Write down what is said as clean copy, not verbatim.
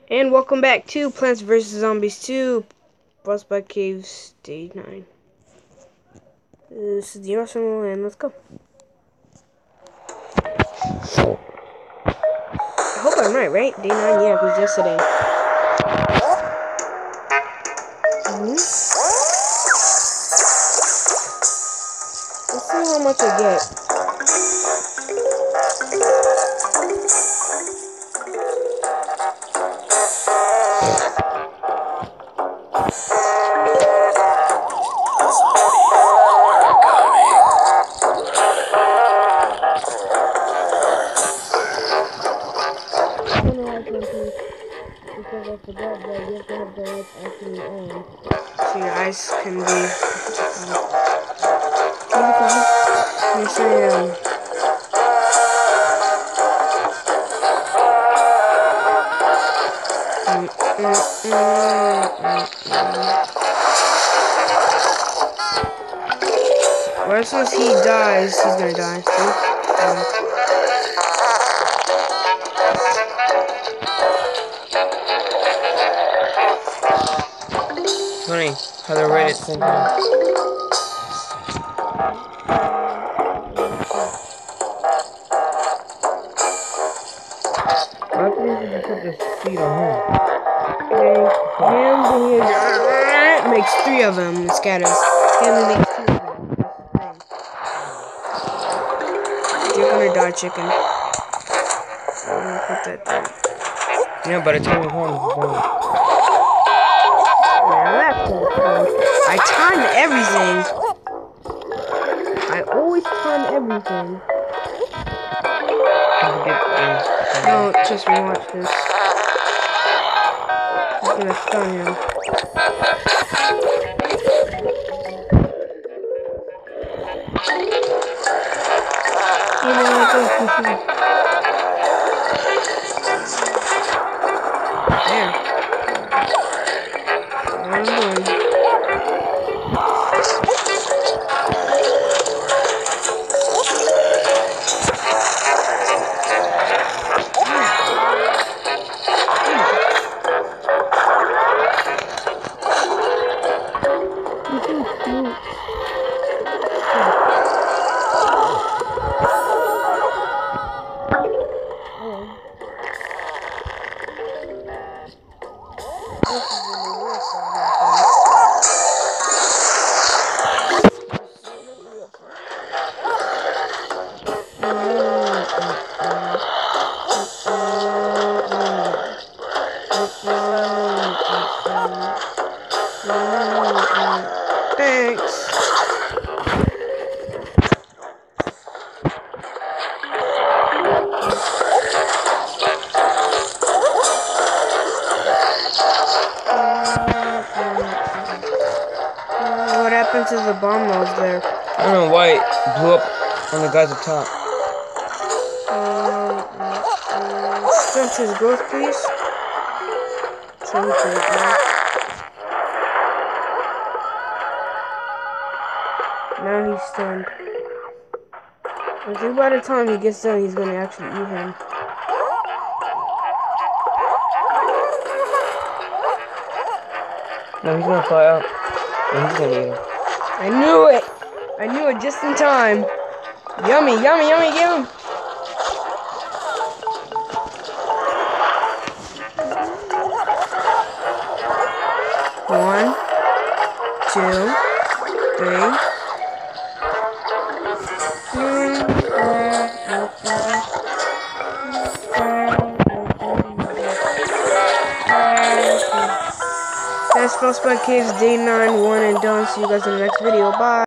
And welcome back to Plants vs. Zombies 2, Frostbite Caves, Day 9. This is the arsenal, and let's go. I hope I'm right? Day 9? Yeah, it was yesterday. Let's see how much I get. Because I forgot that you have to have the lights actually on, so your eyes can be. Yes, I am. Well, as soon as he dies, he's gonna die. See? Funny how they're right at the same time. Why couldn't you just put the seed on him? Him makes 3 of them and scatters. Him makes 2 of them. You're gonna die, chicken. I'm gonna put that there. Yeah, by the time he comes, he's done. I time everything. I always time everything. No, just watch this. I'm gonna stun him. There. Thanks. What happened to the bomb that was there? I don't know why it blew up on the guys up top. Stunt his growth, please. So he can get now. Now he's stunned. I think by the time he gets done, he's gonna actually eat him. No, he's gonna fly up. And he's gonna eat him. I knew it! I knew it just in time. Yummy, yummy, yummy, give him! One, 2, 3. That's Frostbite Caves Day 9, 1 and done. See you guys in the next video. Bye.